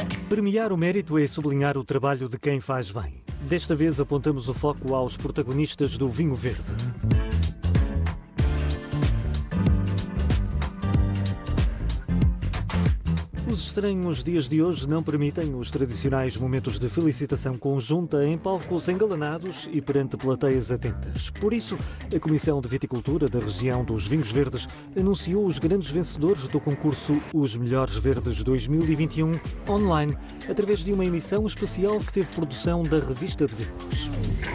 Premiar o mérito é sublinhar o trabalho de quem faz bem. Desta vez apontamos o foco aos protagonistas do vinho verde. Os estranhos dias de hoje não permitem os tradicionais momentos de felicitação conjunta em palcos engalanados e perante plateias atentas. Por isso, a Comissão de Viticultura da região dos Vinhos Verdes anunciou os grandes vencedores do concurso Os Melhores Verdes 2021 online, através de uma emissão especial que teve produção da Revista de Vinhos.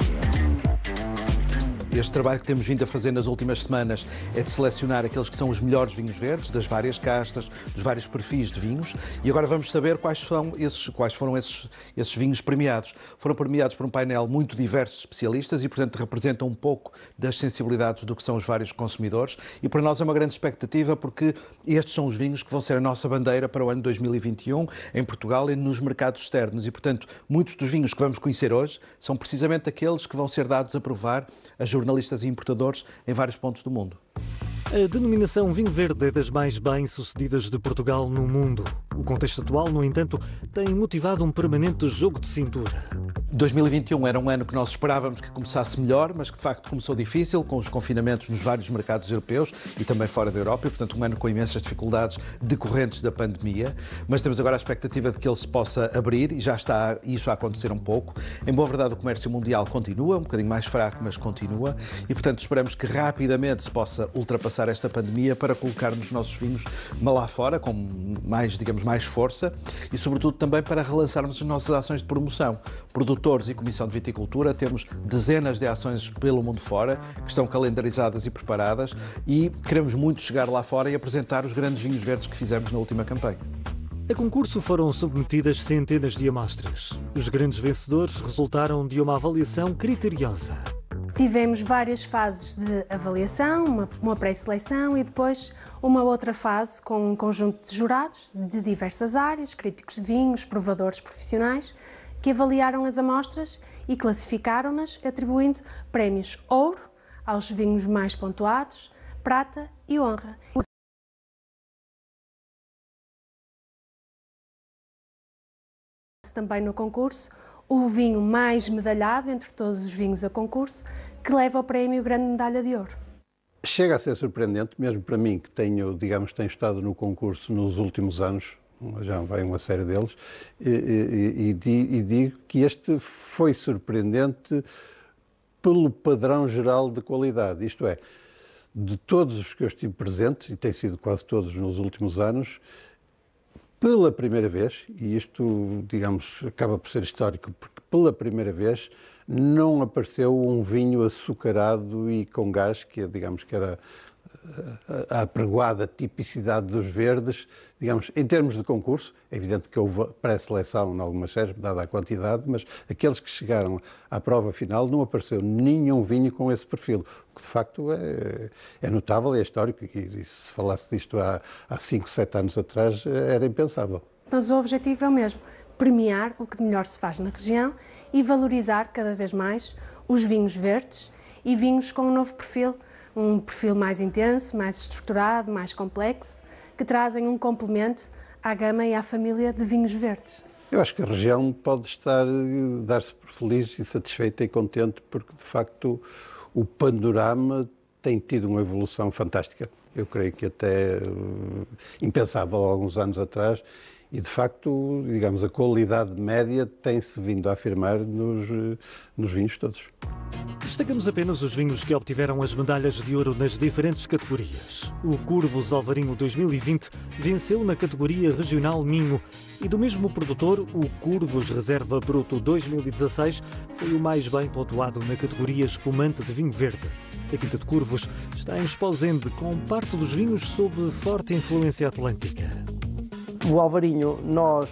Este trabalho que temos vindo a fazer nas últimas semanas é de selecionar aqueles que são os melhores vinhos verdes, das várias castas, dos vários perfis de vinhos, e agora vamos saber quais foram esses vinhos premiados. Foram premiados por um painel muito diverso de especialistas e, portanto, representam um pouco das sensibilidades do que são os vários consumidores, e para nós é uma grande expectativa porque estes são os vinhos que vão ser a nossa bandeira para o ano 2021 em Portugal e nos mercados externos, e, portanto, muitos dos vinhos que vamos conhecer hoje são precisamente aqueles que vão ser dados a provar a jornalistas e importadores em vários pontos do mundo. A denominação vinho verde é das mais bem-sucedidas de Portugal no mundo. O contexto atual, no entanto, tem motivado um permanente jogo de cintura. 2021 era um ano que nós esperávamos que começasse melhor, mas que de facto começou difícil, com os confinamentos nos vários mercados europeus e também fora da Europa, e portanto um ano com imensas dificuldades decorrentes da pandemia, mas temos agora a expectativa de que ele se possa abrir e já está isso a acontecer um pouco. Em boa verdade, o comércio mundial continua, um bocadinho mais fraco, mas continua, e portanto esperamos que rapidamente se possa ultrapassar esta pandemia para colocarmos os nossos vinhos lá fora com mais, mais força e sobretudo também para relançarmos as nossas ações de promoção. Produtores e Comissão de Viticultura temos dezenas de ações pelo mundo fora que estão calendarizadas e preparadas e queremos muito chegar lá fora e apresentar os grandes vinhos verdes que fizemos na última campanha. A concurso foram submetidas centenas de amostras. Os grandes vencedores resultaram de uma avaliação criteriosa. Tivemos várias fases de avaliação, uma pré-seleção e depois uma outra fase com um conjunto de jurados de diversas áreas, críticos de vinhos, provadores profissionais, que avaliaram as amostras e classificaram-nas, atribuindo prémios ouro aos vinhos mais pontuados, prata e honra. Também no concurso, o vinho mais medalhado entre todos os vinhos a concurso, que leva o prémio Grande Medalha de Ouro. Chega a ser surpreendente, mesmo para mim, que tenho estado no concurso nos últimos anos, já vai uma série deles, e digo que este foi surpreendente pelo padrão geral de qualidade, isto é, de todos os que eu estive presente, e tem sido quase todos nos últimos anos, pela primeira vez, e isto, acaba por ser histórico, porque pela primeira vez não apareceu um vinho açucarado e com gás, que era a apregoada tipicidade dos verdes, em termos de concurso. É evidente que houve pré-seleção em algumas séries, dada a quantidade, mas aqueles que chegaram à prova final não apareceu nenhum vinho com esse perfil, o que de facto é notável e é histórico, e se falasse disto há 5, 7 anos atrás era impensável. Mas o objetivo é o mesmo, premiar o que de melhor se faz na região e valorizar cada vez mais os vinhos verdes e vinhos com um novo perfil, um perfil mais intenso, mais estruturado, mais complexo, que trazem um complemento à gama e à família de vinhos verdes. Eu acho que a região pode dar-se por feliz e satisfeita e contente, porque de facto o panorama tem tido uma evolução fantástica. Eu creio que até impensável há alguns anos atrás, e de facto, a qualidade média tem-se vindo a afirmar nos vinhos todos. Destacamos apenas os vinhos que obtiveram as medalhas de ouro nas diferentes categorias. O Curvos Alvarinho 2020 venceu na categoria Regional Minho e do mesmo produtor, o Curvos Reserva Bruto 2016 foi o mais bem pontuado na categoria Espumante de Vinho Verde. A Quinta de Curvos está em Esposende, com parte dos vinhos sob forte influência atlântica. O Alvarinho, nós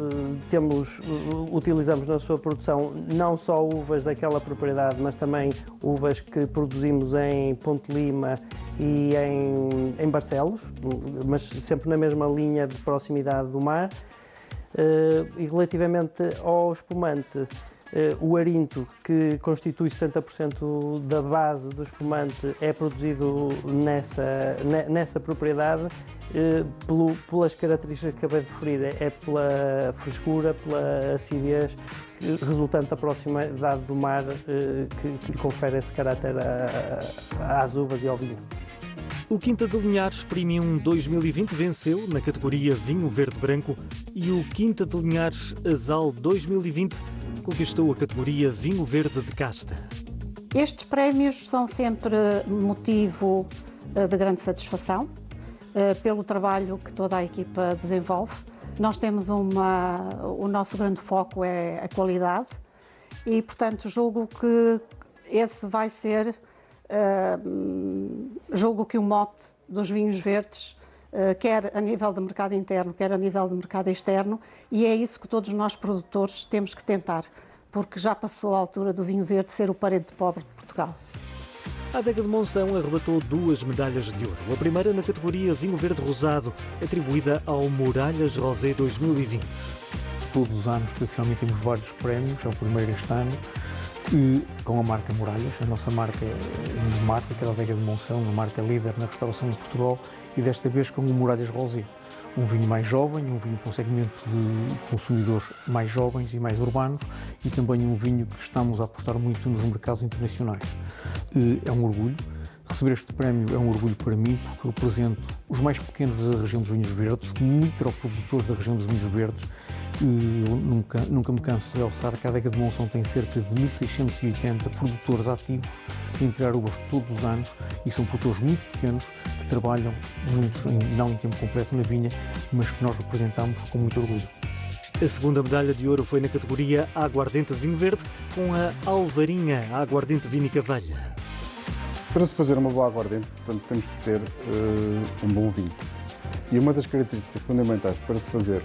utilizamos na sua produção não só uvas daquela propriedade, mas também uvas que produzimos em Ponte Lima e em Barcelos, mas sempre na mesma linha de proximidade do mar. E relativamente ao espumante, O arinto, que constitui 70% da base do espumante, é produzido nessa propriedade pelas características que acabei de referir. É pela frescura, pela acidez resultante da proximidade do mar que confere esse caráter às uvas e ao vinho. O Quinta de Linhares Premium 2020 venceu na categoria Vinho Verde Branco e o Quinta de Linhares Asal 2020 conquistou a categoria Vinho Verde de Casta. Estes prémios são sempre motivo de grande satisfação pelo trabalho que toda a equipa desenvolve. Nós temos o nosso grande foco é a qualidade e, portanto, julgo que esse vai ser julgo que o mote dos vinhos verdes, quer a nível de mercado interno, quer a nível de mercado externo, e é isso que todos nós produtores temos que tentar, porque já passou a altura do vinho verde ser o parente pobre de Portugal. A Adega de Monção arrebatou 2 medalhas de ouro. A primeira na categoria Vinho Verde Rosado, atribuída ao Muralhas Rosé 2020. Todos os anos, tradicionalmente, temos vários prémios, é o primeiro este ano, com a marca Muralhas. A nossa marca é emblemática da Adega de Monção, uma marca líder na restauração em Portugal, e desta vez com o Muralhas Rosé. Um vinho mais jovem, um vinho para um segmento de consumidores mais jovens e mais urbanos, e também um vinho que estamos a apostar muito nos mercados internacionais. É um orgulho. Receber este prémio é um orgulho para mim, porque represento os mais pequenos da região dos vinhos verdes, microprodutores da região dos vinhos verdes. Nunca me canso de realçar que a Adega de Monção tem cerca de 1.680 produtores ativos a entregar uvas todos os anos, e são produtores muito pequenos que trabalham, muitos não em tempo completo na vinha, mas que nós representamos com muito orgulho. A segunda medalha de ouro foi na categoria Aguardente de Vinho Verde, com a Alvarinha Aguardente Vínica Velha. Para se fazer uma boa aguardente, portanto, temos que ter um bom vinho. E uma das características fundamentais para se fazer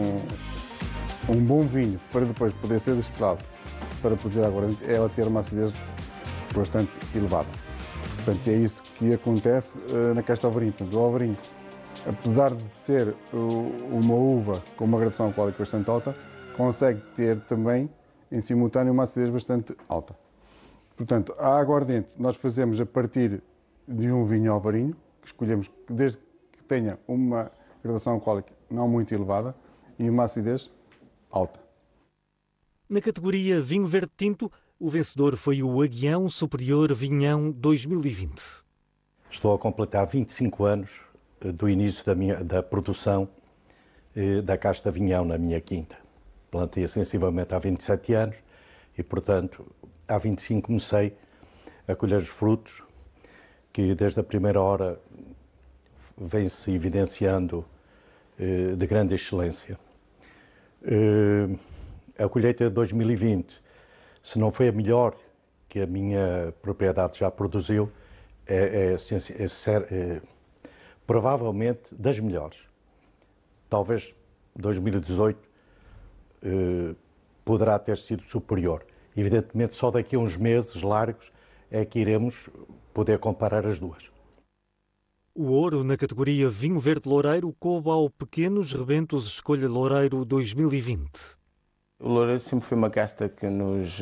um bom vinho, para depois poder ser destilado para produzir aguardente, é ela ter uma acidez bastante elevada. Portanto, é isso que acontece na casta Alvarinho. Portanto, o Alvarinho, apesar de ser uma uva com uma graduação alcoólica bastante alta, consegue ter também, em simultâneo, uma acidez bastante alta. Portanto, a aguardente nós fazemos a partir de um vinho Alvarinho, que escolhemos desde que tenha uma graduação alcoólica não muito elevada e uma acidez alta. Na categoria Vinho Verde Tinto, o vencedor foi o Aguião Superior Vinhão 2020. Estou a completar 25 anos do início da produção da casta Vinhão na minha quinta. Plantei sensivelmente há 27 anos e, portanto, há 25 comecei a colher os frutos que desde a primeira hora vem-se evidenciando de grande excelência. A colheita de 2020, se não foi a melhor que a minha propriedade já produziu, é provavelmente das melhores. Talvez 2018 poderá ter sido superior. Evidentemente, só daqui a uns meses largos é que iremos poder comparar as duas. O ouro na categoria Vinho Verde Loureiro coube ao Pequenos Rebentos Escolha Loureiro 2020. O Loureiro sempre foi uma casta que nos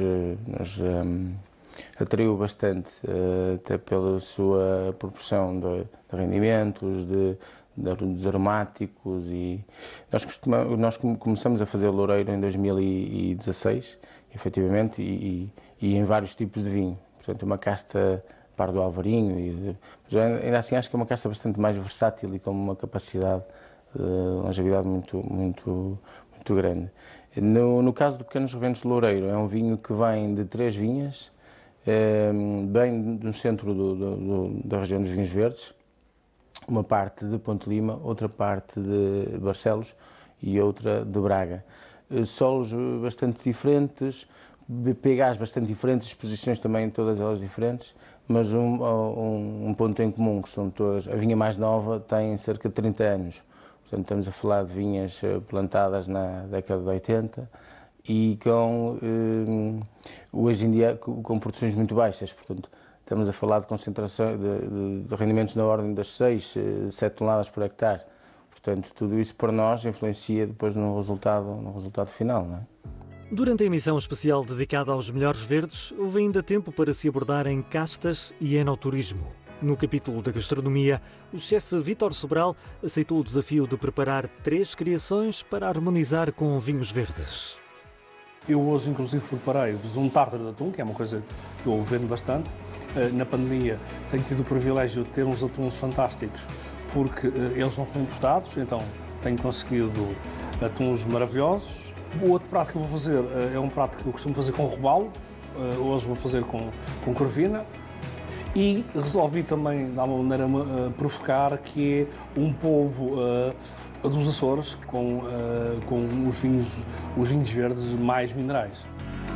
atraiu bastante, até pela sua proporção de rendimentos, dos aromáticos, e nós começamos a fazer Loureiro em 2016, efetivamente, e em vários tipos de vinho. Portanto, uma casta par do Alvarinho, mas ainda assim acho que é uma casta bastante mais versátil e com uma capacidade de longevidade muito grande. No caso do Pequenos Rebentos de Loureiro, é um vinho que vem de 3 vinhas, bem no centro da região dos vinhos verdes, uma parte de Ponte Lima, outra parte de Barcelos e outra de Braga. Solos bastante diferentes, pHs bastante diferentes, exposições também todas elas diferentes, mas um ponto em comum, que são todas. A vinha mais nova tem cerca de 30 anos. Portanto, estamos a falar de vinhas plantadas na década de 80 e hoje em dia com produções muito baixas. Portanto, estamos a falar de concentração de rendimentos na ordem das 6, 7 toneladas por hectare. Portanto, tudo isso para nós influencia depois no resultado final, não é? Durante a emissão especial dedicada aos melhores verdes, houve ainda tempo para se abordarem castas e enoturismo. No capítulo da gastronomia, o chefe Vítor Sobral aceitou o desafio de preparar 3 criações para harmonizar com vinhos verdes. Eu hoje, inclusive, preparei-vos um tártaro de atum, que é uma coisa que eu vendo bastante. Na pandemia tenho tido o privilégio de ter uns atuns fantásticos, porque eles não são importados, então tenho conseguido atuns maravilhosos. O outro prato que eu vou fazer é um prato que eu costumo fazer com robalo, hoje vou fazer com corvina. E resolvi também, de alguma maneira, provocar, que é um polvo dos Açores com os vinhos verdes mais minerais.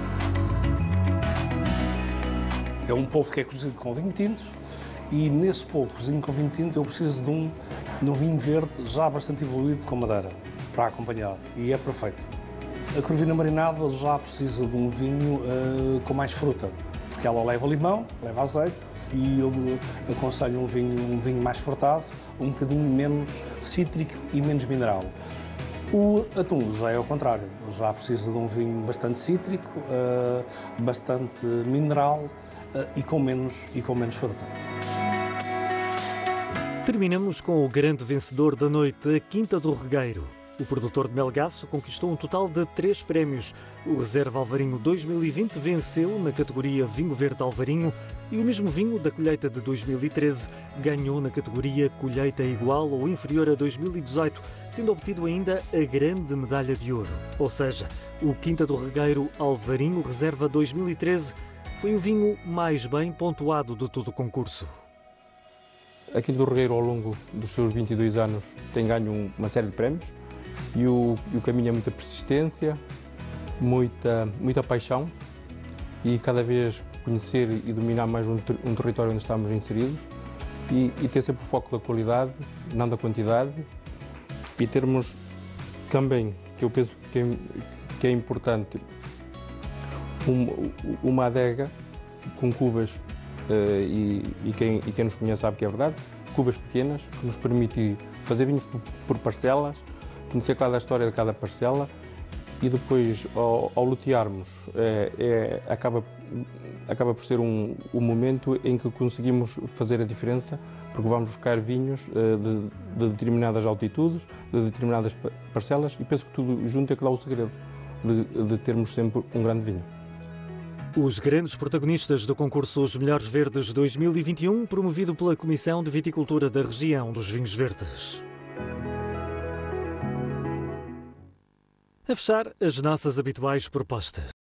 É um polvo que é cozido com vinho tinto e nesse polvo cozido com vinho tinto eu preciso de um vinho verde já bastante evoluído com madeira para acompanhar e é perfeito. A corvina marinada já precisa de um vinho com mais fruta, porque ela leva limão, leva azeite e eu aconselho um vinho mais frutado, um bocadinho menos cítrico e menos mineral. O atum já é ao contrário, já precisa de um vinho bastante cítrico, bastante mineral e com menos fruta. Terminamos com o grande vencedor da noite, a Quinta do Regueiro. O produtor de Melgaço conquistou um total de 3 prémios. O Reserva Alvarinho 2020 venceu na categoria Vinho Verde Alvarinho e o mesmo vinho da colheita de 2013 ganhou na categoria Colheita igual ou inferior a 2018, tendo obtido ainda a grande medalha de ouro. Ou seja, o Quinta do Regueiro Alvarinho Reserva 2013 foi o vinho mais bem pontuado de todo o concurso. A Quinta do Regueiro, ao longo dos seus 22 anos, tem ganho uma série de prémios. E o caminho é muita persistência, muita paixão e cada vez conhecer e dominar mais um território onde estamos inseridos e ter sempre o foco da qualidade, não da quantidade e termos também, que eu penso que é importante, uma adega com cubas e quem nos conhece sabe que é verdade, cubas pequenas que nos permite fazer vinhos por parcelas, conhecer cada história de cada parcela e depois, ao lutearmos, acaba por ser um momento em que conseguimos fazer a diferença, porque vamos buscar vinhos de determinadas altitudes, de determinadas parcelas e penso que tudo junto é que dá o segredo de termos sempre um grande vinho. Os grandes protagonistas do concurso Os Melhores Verdes 2021, promovido pela Comissão de Viticultura da Região dos Vinhos Verdes. A fechar, as nossas habituais propostas.